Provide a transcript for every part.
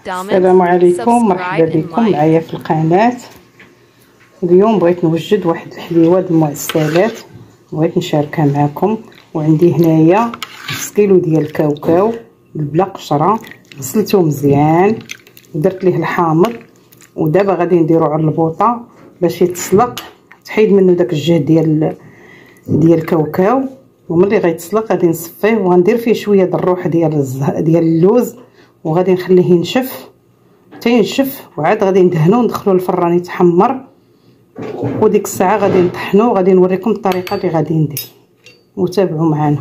السلام عليكم، مرحبا بكم معايا في القناه. اليوم بغيت نوجد واحد الحليوه د المعسلات، بغيت نشاركها معكم. وعندي هنايا نص كيلو ديال الكاوكاو بلا قشره، غسلته مزيان ودرت ليه الحامض، ودابا غادي نديرو على البوطه باش يتسلق، تحيد منه داك الجهد ديال الكاوكاو. وملي غيتسلق غادي نصفيه وغندير فيه شويه د الروح ديال اللوز، وغادي نخليه ينشف حتى ينشف، وعاد غادي ندهنو وندخلو للفران يتحمر. وديك الساعه غادي نطحنو، غادي نوريكم الطريقه اللي غادي ندير، وتابعوا معنا.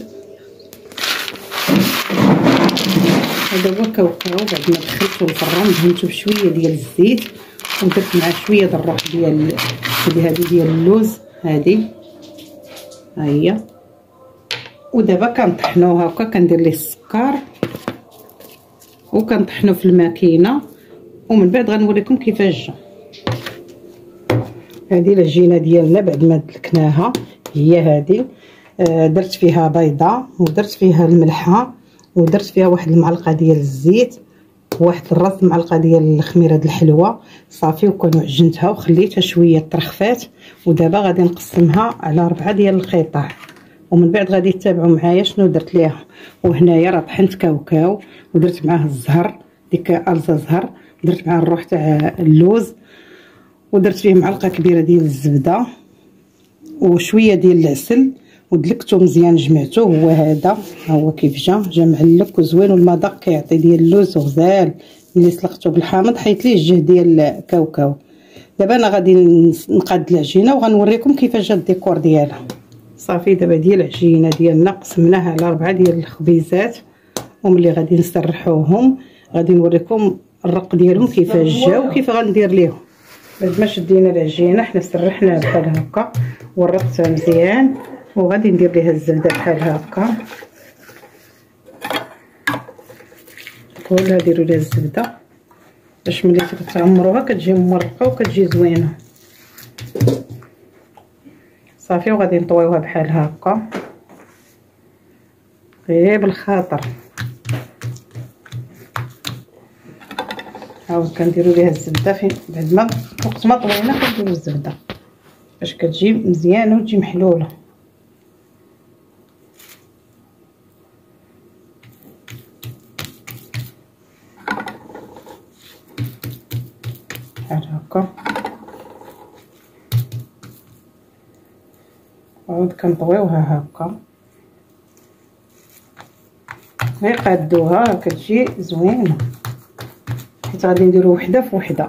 هذا هو الكاوكاو بعد ما دخلته للفران، دهنته بشويه ديال الزيت ودرت معاه شويه د الروح ديال اللوز هذه ها هي. ودابا كنطحنوه هكا، كندير ليه السكر وكنطحنو في الماكينه، ومن بعد غنوريكم كيفاش جا. هذه العجينه ديالنا بعد ما دلكناها هي هذه. درت فيها بيضه ودرت فيها الملحه ودرت فيها واحد المعلقه ديال الزيت وواحد الراس معلقه ديال الخميره د الحلوه صافي، وعجنتها وخليتها شويه ترخفات. ودابا غادي نقسمها على 4 ديال القطع، ومن بعد غادي تتابعوا معايا شنو درت ليها. وهنايا راه طحنت كاوكاو ودرت معاه الزهر، ديك الزا زهر، درت معاه الروح تاع اللوز، ودرت فيه معلقه كبيره ديال الزبده وشويه ديال العسل، ودلكته مزيان جمعته. هو هذا ها هو كيف جا معلك وزوين، والمذاق كيعطي ديال اللوز وغزال. ملي سلقته بالحامض حيت ليه الجهد ديال الكاوكاو. دابا انا غادي نقاد العجينه وغنوريكم كيفاش جا الديكور ديالها. صافي دابا ديال العجينه ديالنا قسمناها على 4 ديال الخبيزات، وملي غادي نسرحوهم غادي نوريكم الرق ديالهم كيفاش جا وكيف غندير ليهم. بعد ما شدينا العجينه حنا سرحناها بحال هكا ورقتها مزيان، وغادي ندير ليها الزبده بحال هكا كلها. ديروا ليها الزبده باش ملي تعمروها كتجي مرقه وكتجي زوينه. صافي وغادي نطويوها بحال هكا غير بالخاطر. هاو كنديروا ليها الزبده فين بعد ما وقت ما طوينا كنديروا الزبده باش كتجي مزيانه وتجي محلوله. بحال هكا. وعاد كنطويوها هكا غير قادوها كتجي زوينه، حيت غادي نديرو وحده في وحده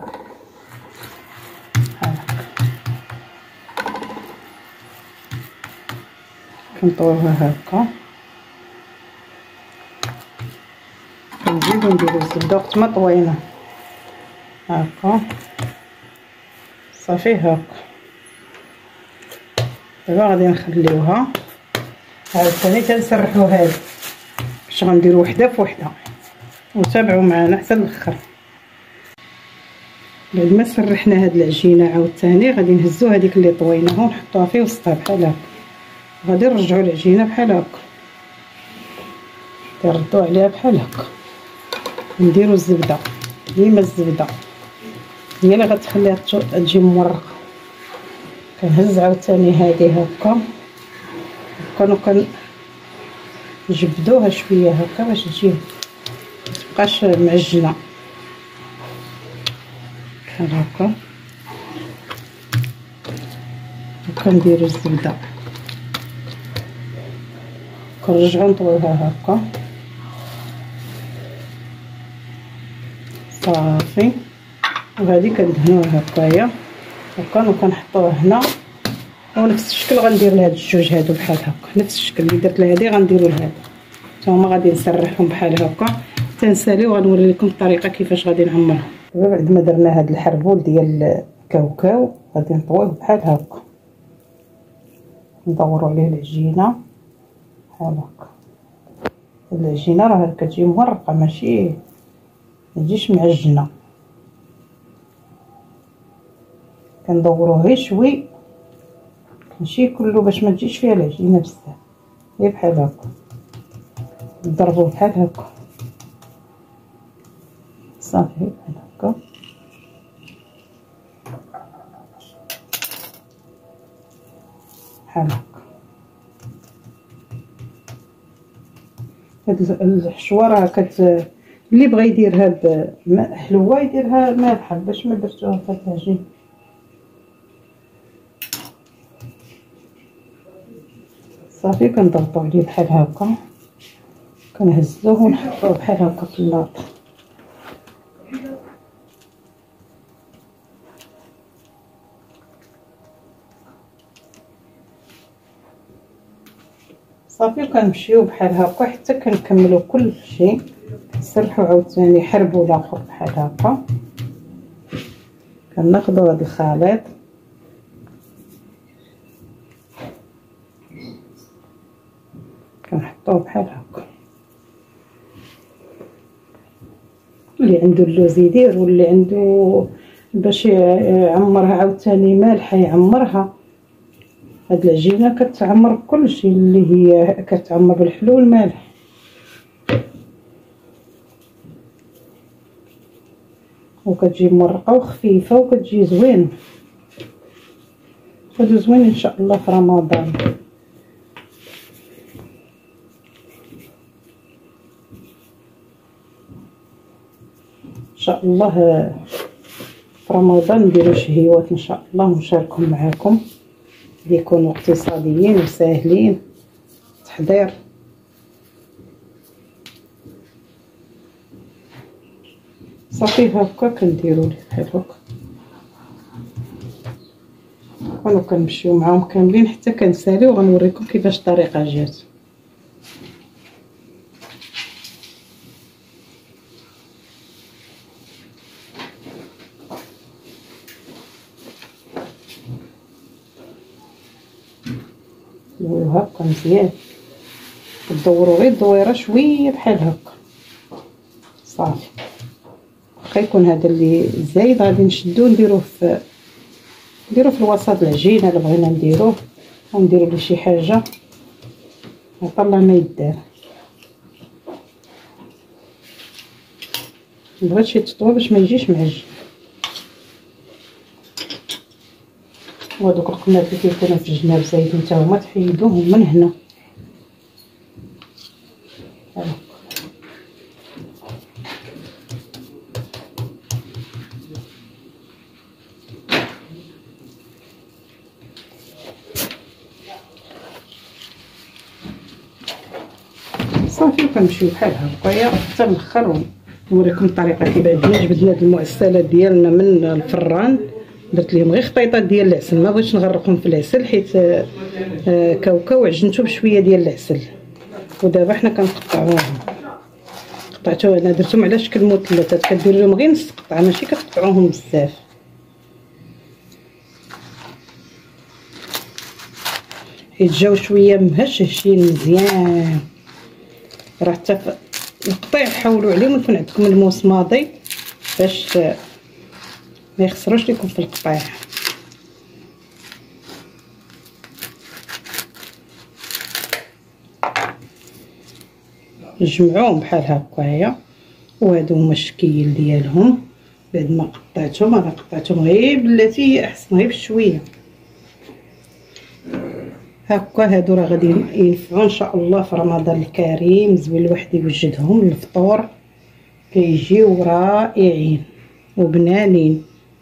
بحال هكا. كنطويوها هكا، كنزيدو نديرو الزبده وقت ما طوينا هكا. صافي هكا. دابا غادي نخليوها عاوتاني تنسرحو هذا باش غنديرو وحده في وحده، وتابعوا معنا حتى الاخر. بعد ما سرحنا هاد العجينه عاوتاني غادي نهزو هذيك اللي طويناها ونحطوها في وسطها بحال هكا. غادي نرجعوا العجينه بحال هكا، نردو عليها بحال هكا، نديرو الزبده. ديما الزبده هي اللي غتخليها تجي مورقه. كنهز عاوتاني هذه هكا نجبدوها شويه هكا باش تجي متبقاش معجنه بحال هكا. وكنديرو الزبده كنرجعو نطويوها هكا. صافي وهذه كندهنوها هكايا هكا، وكنحطوها هنا. ونفس الشكل غندير لهاد الجوج هادو بحال هكا، نفس الشكل اللي درت لهادي غنديرو لهاد. هما غادي نسرحهم بحال هكا تنسالي، وغنوري لكم الطريقه كيفاش غادي نعمرهم. دابا بعد ما درنا هاد الحربول ديال الكاوكاو غادي نطويوه بحال هكا، ندورو عليه العجينه بحال هكا. العجينه راه كتجي مورقه ماشي متجيش معجنه. كندوروه غير شوي ماشي كله باش ما تجيش فيها العجينه بزاف، غير بحال هكا نضربوه بحال هكا. صافي بحال هكا. بحال هكا. هاد الحشوه راه اللي بغى يدير هاد حلوه يديرها مالحه باش ما درتوها في العجين. صافي كنضغطو عليه بحال هكا، كنهزوه ونحطوه بحال هكا في اللاط. صافي وكنمشيو بحال هكا حتى كنكملو كلشي. نسرحو عاوتاني حربو الاخر بحال هكا. كناخدو هاد الخليط كنحطوه بحال هكا. اللي عنده اللوز يدير، واللي عنده باش يعمرها عاوتاني مالحه يعمرها. هاد العجينه كتعمر كلشي، اللي هي كتعمر بالحلو والمالح. وكتجي مرقه وخفيفه وكتجي زوينه. هادو زوين ان شاء الله في رمضان. ان شاء الله في رمضان نديرو شهيوات ان شاء الله ونشاركهم معاكم، اللي يكونوا اقتصاديين وساهلين تحضير. صافي هكا كنديرو ليه بحال هكا، وانا كنمشيو معاهم كاملين حتى كنساليو. غنوريكم كيفاش الطريقه جات. نديرو هكا مزيان، كدورو غير دويره شويه بحال هكا. صافي واخا يكون هذا اللي زايد غادي نشدو نديروه في الوسط العجينه. الا بغينا نديروه غنديرو ليه شي حاجه طلع ما يدار. بغيت يتطوى باش ما يجيش معجن. وهذوك القنات اللي كيكونوا في الجناب زايدين حتى هما تحيدوهم من هنا. صافي كنمشيو بحال هكايا حتى الاخر ونوريكم الطريقه كيفاش جبدنا هاد المعسلات ديالنا من الفران. درت ليهم غير خطيطات ديال العسل، ما بغيتش نغرقهم في العسل حيت كاوكاو عجنتو بشويه ديال العسل. ودابا حنا كنقطعوهم. قطعتو انا درتهم على شكل مثلثات، كدير لهم غير نص قطعه ماشي كتقطعوهم بزاف. حيت جاو شويه مهشهشين مزيان. راه حتى القطيع حاولوا عليهم يكون عندكم الموس ماضي باش ما يخسروش لكم في القطيع. نجمعوهم بحال هكايا، وهادو هما الشكيل ديالهم. بعد ما قطعتهم انا قطعتهم غير بلاتي احسن غير بشويه هكا. هادو راه غادي ينفعوا ان شاء الله في رمضان الكريم. زوين الواحد يوجدهم للفطور، كيجيو رائعين وبنانين.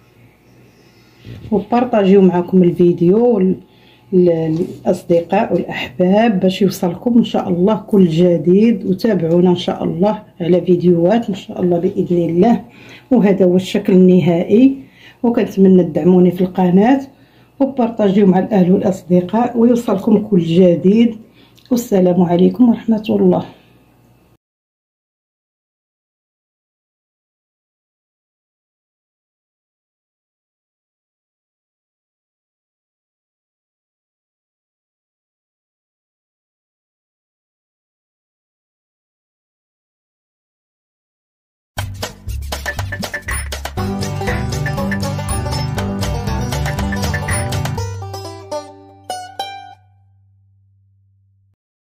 وبارطاجيو معكم الفيديو للاصدقاء والاحباب باش يوصلكم ان شاء الله كل جديد. وتابعونا ان شاء الله على فيديوهات ان شاء الله باذن الله. وهذا هو الشكل النهائي، وكنتمنى تدعموني في القناه وبارطاجيو مع الاهل والاصدقاء ويوصلكم كل جديد. والسلام عليكم ورحمه الله.